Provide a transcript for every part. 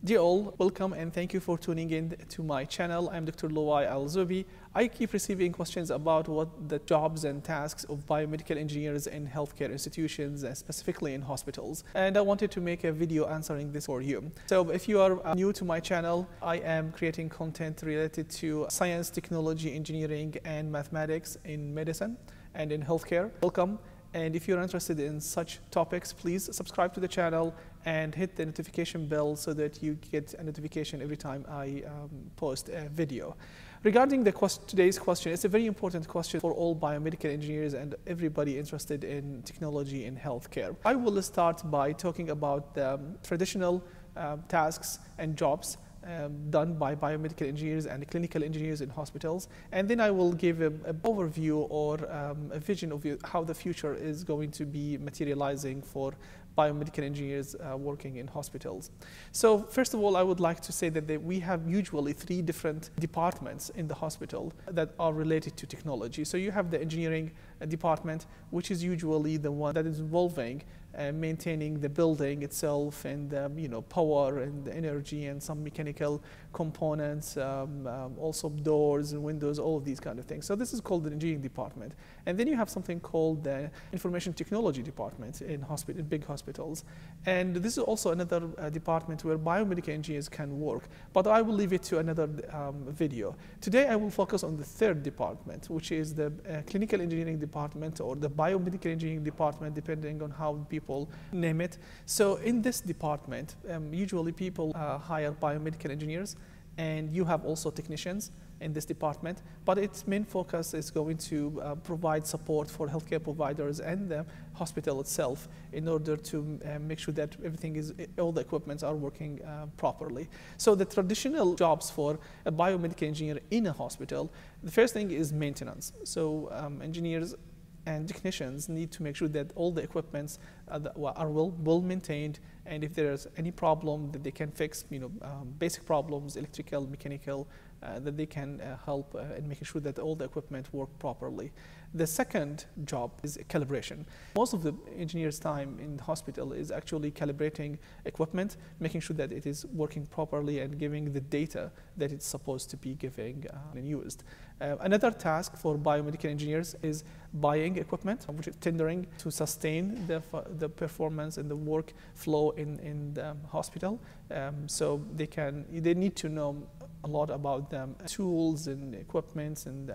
Dear all, welcome and thank you for tuning in to my channel. I'm Dr. Loay AlZube. I keep receiving questions about what the jobs and tasks of biomedical engineers in healthcare institutions, specifically in hospitals. And I wanted to make a video answering this for you. So if you are new to my channel, I am creating content related to science, technology, engineering, and mathematics in medicine and in healthcare. Welcome. And if you're interested in such topics, please subscribe to the channel and hit the notification bell so that you get a notification every time I post a video. Regarding today's question, it's a very important question for all biomedical engineers and everybody interested in technology in healthcare. I will start by talking about the traditional tasks and jobs done by biomedical engineers and clinical engineers in hospitals, and then I will give an overview or a vision of how the future is going to be materializing for biomedical engineers working in hospitals. So first of all, I would like to say that we have usually 3 different departments in the hospital that are related to technology. So you have the engineering department, which is usually the one that is involving maintaining the building itself and power and energy and some mechanical components, also doors and windows, all of these kind of things. So this is called the engineering department. And then you have something called the information technology department in big hospitals. And this is also another department where biomedical engineers can work, but I will leave it to another video. Today I will focus on the 3rd department, which is the clinical engineering department or the biomedical engineering department, depending on how people name it. So in this department, usually people hire biomedical engineers, and you have also technicians in this department, but its main focus is going to provide support for healthcare providers and the hospital itself in order to make sure that all the equipments are working properly. So the traditional jobs for a biomedical engineer in a hospital, the first thing is maintenance. So engineers and technicians need to make sure that all the equipments are well maintained, and if there's any problem that they can fix, basic problems, electrical, mechanical, that they can help in making sure that all the equipment work properly. The second job is calibration. Most of the engineer's time in the hospital is actually calibrating equipment, making sure that it is working properly and giving the data that it's supposed to be giving and used. Another task for biomedical engineers is buying equipment, which is tendering to sustain the performance and the workflow in the hospital. So they need to know a lot about the tools and equipments and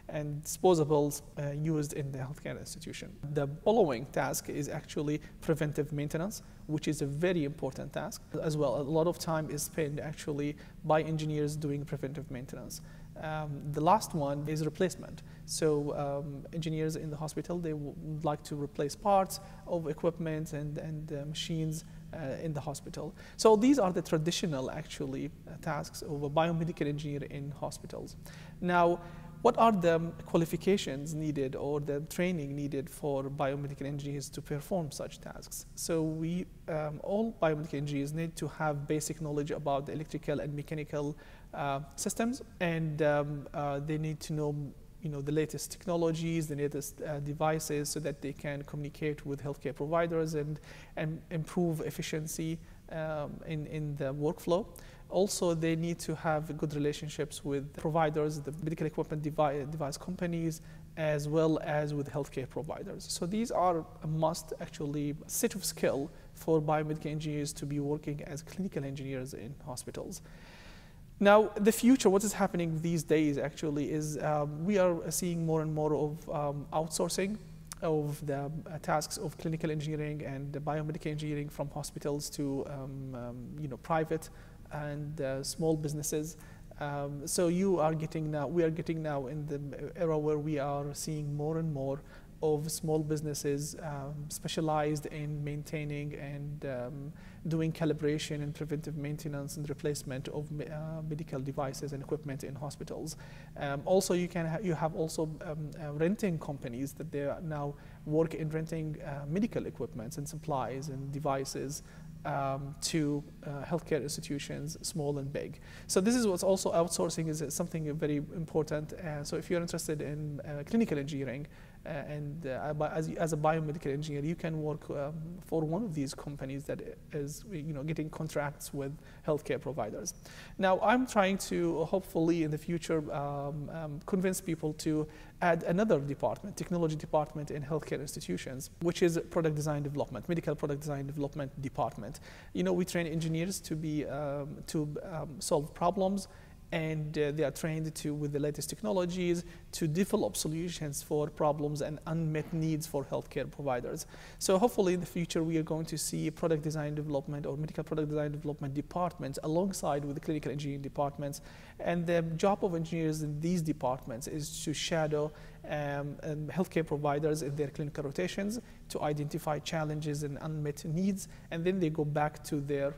disposables used in the healthcare institution. The following task is actually preventive maintenance, which is a very important task as well. A lot of time is spent actually by engineers doing preventive maintenance. The last one is replacement. So engineers in the hospital, they would like to replace parts of equipment and machines in the hospital. So these are the traditional actually tasks of a biomedical engineer in hospitals. Now, what are the qualifications needed or the training needed for biomedical engineers to perform such tasks? So all biomedical engineers need to have basic knowledge about the electrical and mechanical systems, and they need to know the latest technologies, the latest devices, so that they can communicate with healthcare providers and improve efficiency in the workflow. Also, they need to have good relationships with providers, the medical equipment device companies, as well as with healthcare providers. So these are a must actually set of skill for biomedical engineers to be working as clinical engineers in hospitals. Now, the future, what is happening these days actually is we are seeing more and more of outsourcing of the tasks of clinical engineering and biomedical engineering from hospitals to private and small businesses. So we are getting now in the era where we are seeing more and more of small businesses specialized in maintaining and doing calibration and preventive maintenance and replacement of medical devices and equipment in hospitals. Also, you have also renting companies that they now work in renting medical equipment and supplies and devices to healthcare institutions, small and big. So this is what's also outsourcing is something very important. So if you're interested in clinical engineering, as a biomedical engineer, you can work for one of these companies that is getting contracts with healthcare providers. Now, I'm trying to hopefully in the future convince people to add another department, technology department in healthcare institutions, which is product design development, medical product design development department. We train engineers to solve problems, and they are trained with the latest technologies to develop solutions for problems and unmet needs for healthcare providers. So hopefully in the future we are going to see product design development or medical product design development departments alongside with the clinical engineering departments. And the job of engineers in these departments is to shadow healthcare providers in their clinical rotations to identify challenges and unmet needs, and then they go back to their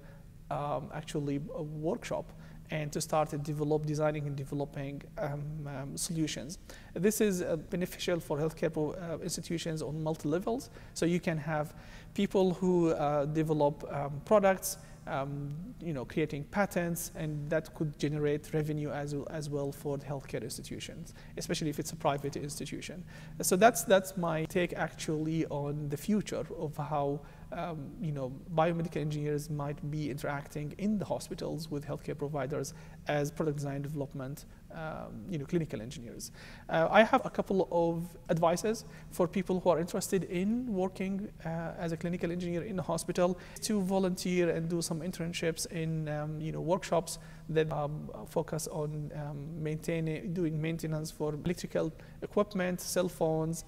workshop and to start designing and developing solutions. This is beneficial for healthcare institutions on multi-levels. So you can have people who develop products, creating patents, and that could generate revenue as well for the healthcare institutions, especially if it's a private institution. So that's my take actually on the future of how biomedical engineers might be interacting in the hospitals with healthcare providers as product design development clinical engineers. I have a couple of advices for people who are interested in working as a clinical engineer in a hospital, to volunteer and do some internships in workshops that focus on doing maintenance for electrical equipment, cell phones.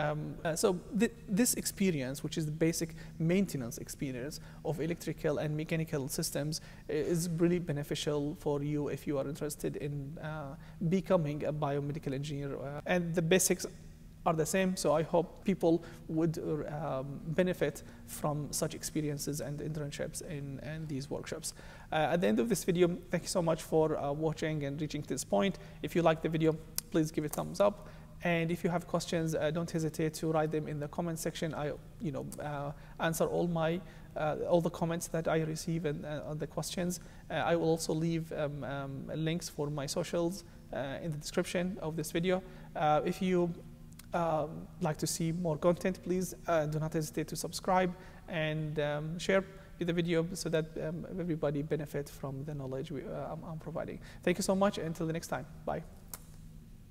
This experience, which is the basic maintenance experience of electrical and mechanical systems, is really beneficial for you if you are interested in becoming a biomedical engineer. And the basics are the same, so I hope people would benefit from such experiences and internships in these workshops. At the end of this video, thank you so much for watching and reaching to this point. If you like the video, please give it a thumbs up. And if you have questions, don't hesitate to write them in the comment section. I answer all the comments that I receive and on the questions. I will also leave links for my socials in the description of this video. If you like to see more content, please do not hesitate to subscribe and share the video so that everybody benefit from the knowledge I'm providing. Thank you so much. Until the next time. Bye.